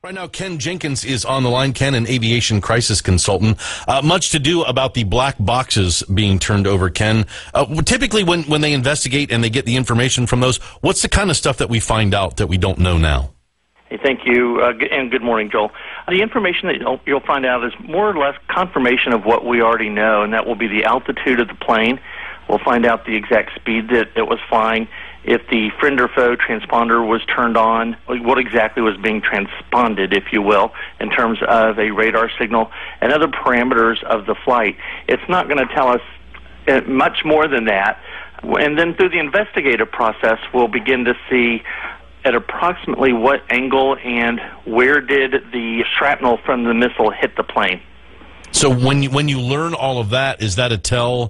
Right now, Ken Jenkins is on the line. Ken, an aviation crisis consultant. Much to do about the black boxes being turned over, Ken. Typically, when they investigate and they get the information from those, what's the kind of stuff that we find out that we don't know now? Hey, thank you, and good morning, Joel. The information that you'll find out is more or less confirmation of what we already know, and that will be the altitude of the plane. We'll find out the exact speed that it was flying, if the friend or foe transponder was turned on, what exactly was being transponded, if you will, in terms of a radar signal and other parameters of the flight. It's not going to tell us much more than that. And then through the investigative process, we'll begin to see at approximately what angle and where did the shrapnel from the missile hit the plane. So when you learn all of that, is that a tell?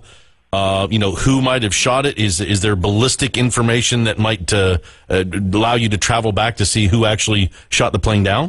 Who might have shot it? Is there ballistic information that might allow you to travel back to see who actually shot the plane down?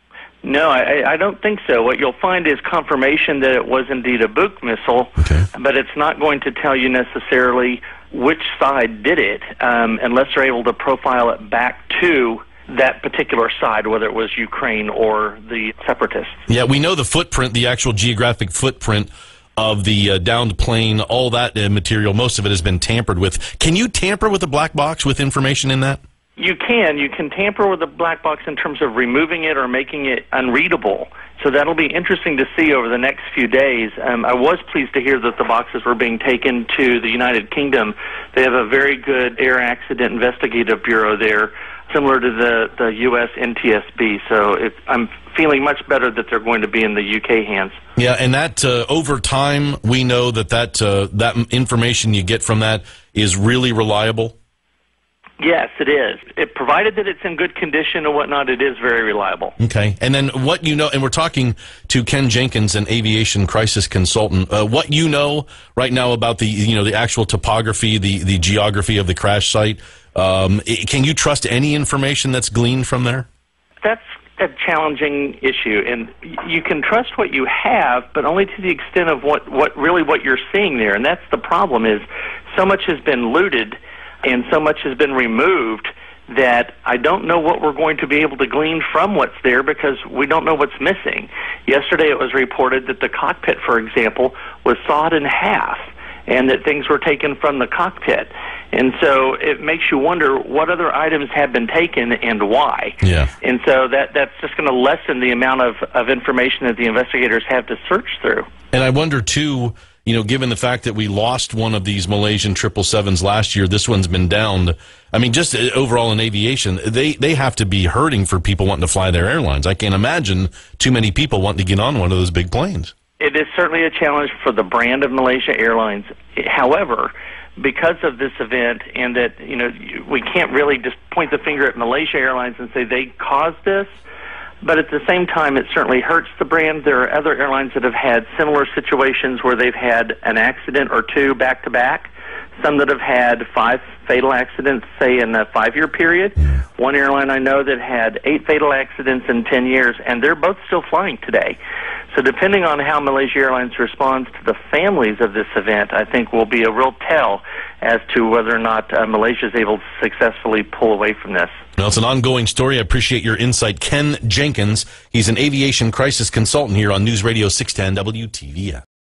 No, I don't think so. What you'll find is confirmation that it was indeed a Buk missile, but it's not going to tell you necessarily which side did it unless they're able to profile it back to that particular side, whether it was Ukraine or the separatists. Yeah, we know the footprint, the actual geographic footprint of the downed plane, all that material, most of it has been tampered with. Can you tamper with a black box with information in that? You can. You can tamper with a black box in terms of removing it or making it unreadable. So that'll be interesting to see over the next few days. I was pleased to hear that the boxes were being taken to the United Kingdom. They have a very good air accident investigative bureau there, similar to the U.S. NTSB. So I'm feeling much better that they're going to be in the UK hands. Yeah, and that over time, we know that information you get from that is really reliable. Yes, it is. Provided that it's in good condition and whatnot, it is very reliable. Okay. And then what you know, and we're talking to Ken Jenkins, an aviation crisis consultant, what you know right now about the actual topography, the geography of the crash site. Can you trust any information that's gleaned from there? That's a challenging issue, and you can trust what you have, but only to the extent of what you're seeing there. And that's the problem, is so much has been looted and so much has been removed that I don't know what we're going to be able to glean from what's there because we don't know what's missing. Yesterday it was reported that the cockpit, for example, was sawed in half and that things were taken from the cockpit. And so it makes you wonder what other items have been taken and why. Yeah. And so that's just going to lessen the amount of information that the investigators have to search through. And I wonder, too, given the fact that we lost one of these Malaysian 777s last year, this one's been downed. I mean, just overall in aviation, they have to be hurting for people wanting to fly their airlines. I can't imagine too many people wanting to get on one of those big planes. It is certainly a challenge for the brand of Malaysia Airlines. However, because of this event and that, we can't really just point the finger at Malaysia Airlines and say they caused this, but at the same time, it certainly hurts the brand. There are other airlines that have had similar situations where they've had an accident or two back-to-back, some that have had 5 fatal accidents, say, in a 5-year period. One airline I know that had 8 fatal accidents in 10 years, and they're both still flying today. So depending on how Malaysia Airlines responds to the families of this event, I think will be a real tell as to whether or not Malaysia is able to successfully pull away from this. Well, it's an ongoing story. I appreciate your insight. Ken Jenkins, he's an aviation crisis consultant here on News Radio 610 WTVS.